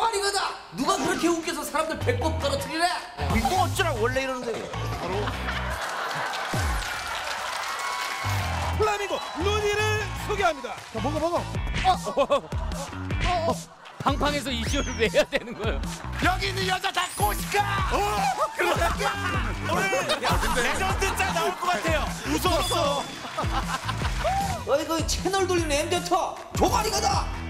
종아리가다. 누가 그렇게 웃겨서 사람들 배꼽 떨어뜨리래? 이거 어쩌라 원래 이러는데. 바로 플라밍고 루니를 소개합니다. 자, 먹어. 팡팡에서 이슈를 왜 해야 되는 거예요? 여기 있는 여자 다 꼬시까. 그러니까 오늘 레전드 짤 나올 것 같아요. 무서웠어. 어이 그 채널 돌리는 엠제터 종아리가다.